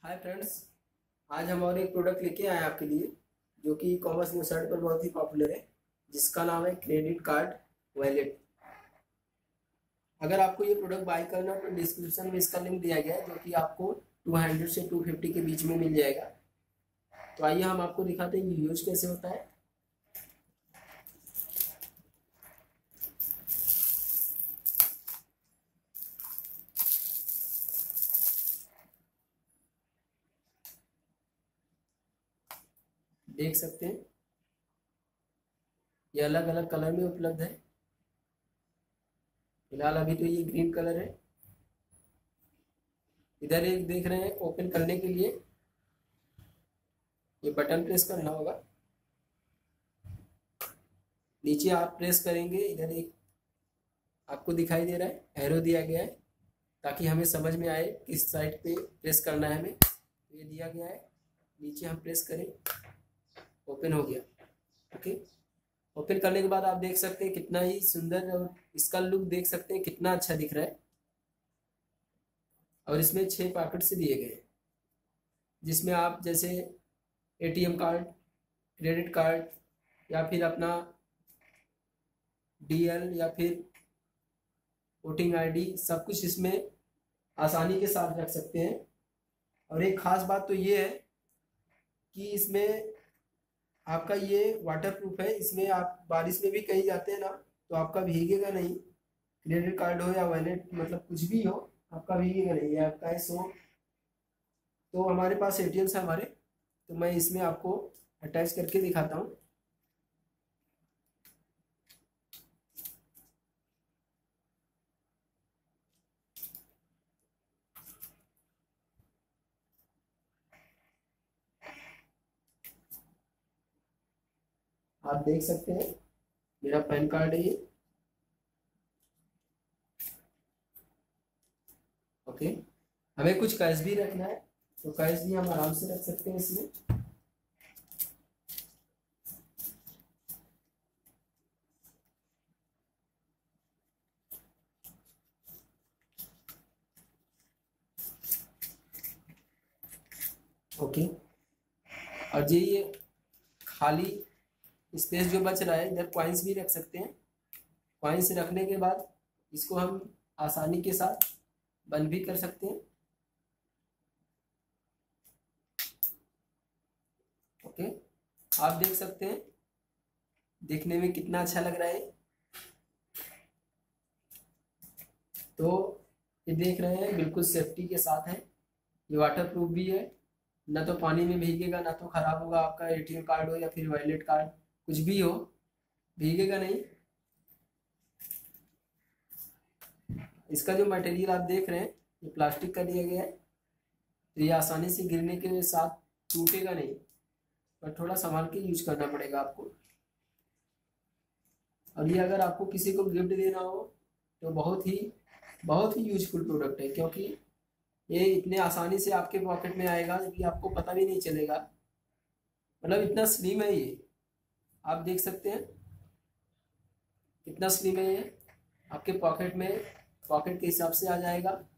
Hi friends. आज हम और एक प्रोडक्ट लेके आए हैं आपके लिए, जो कि ई कॉमर्स वेबसाइट पर बहुत ही पॉपुलर है, जिसका नाम है क्रेडिट कार्ड वॉलेट। अगर आपको ये प्रोडक्ट बाय करना है तो डिस्क्रिप्शन में इसका लिंक दिया गया है, जो कि आपको 200 से 250 के बीच में मिल जाएगा। तो आइए हम आपको दिखाते हैं यूज कैसे होता है। देख सकते हैं ये अलग अलग कलर में उपलब्ध है। फिलहाल अभी तो ये ग्रीन कलर है। इधर एक देख रहे हैं, ओपन करने के लिए ये बटन प्रेस करना होगा। नीचे आप प्रेस करेंगे, इधर एक आपको दिखाई दे रहा है एरो दिया गया है, ताकि हमें समझ में आए किस साइड पे प्रेस करना है हमें। तो ये दिया गया है, नीचे हम प्रेस करें, ओपन हो गया। ओके, ओपन करने के बाद आप देख सकते हैं कितना ही सुंदर, और इसका लुक देख सकते हैं कितना अच्छा दिख रहा है। और इसमें 6 पॉकेट से दिए गए हैं, जिसमें आप जैसे एटीएम कार्ड, क्रेडिट कार्ड, या फिर अपना डीएल, या फिर वोटिंग आईडी, सब कुछ इसमें आसानी के साथ रख सकते हैं। और एक खास बात तो ये है कि इसमें आपका ये वाटर प्रूफ है। इसमें आप बारिश में भी कहीं जाते हैं ना, तो आपका भीगेगा नहीं। क्रेडिट कार्ड हो या वॉलेट, मतलब कुछ भी हो, आपका भीगेगा नहीं। ये आपका है। सो तो हमारे पास एटीएम्स है हमारे, तो मैं इसमें आपको अटैच करके दिखाता हूँ। आप देख सकते हैं मेरा पैन कार्ड है ये। ओके, हमें कुछ कैश भी रखना है, तो कैश भी हम आराम से रख सकते हैं इसमें। ओके, और ये खाली स्पेस जो बच रहा है, इधर कॉइन्स भी रख सकते हैं। कॉइन्स रखने के बाद इसको हम आसानी के साथ बंद भी कर सकते हैं। ओके, आप देख सकते हैं देखने में कितना अच्छा लग रहा है। तो ये देख रहे हैं बिल्कुल सेफ्टी के साथ है। ये वाटर प्रूफ भी है, ना तो पानी में भीगेगा, ना तो खराब होगा। आपका एटीएम कार्ड हो या फिर वॉलेट कार्ड, कुछ भी हो, भीगेगा नहीं। इसका जो मटेरियल आप देख रहे हैं, ये प्लास्टिक का दिया गया है, तो ये आसानी से गिरने के साथ टूटेगा नहीं, पर थोड़ा संभाल के यूज करना पड़ेगा आपको। और ये अगर आपको किसी को गिफ्ट देना हो तो बहुत ही यूजफुल प्रोडक्ट है, क्योंकि ये इतने आसानी से आपके पॉकेट में आएगा कि आपको पता भी नहीं चलेगा। मतलब इतना स्लिम है ये, आप देख सकते हैं कितना स्लिम है ये। आपके पॉकेट में, पॉकेट के हिसाब से आ जाएगा।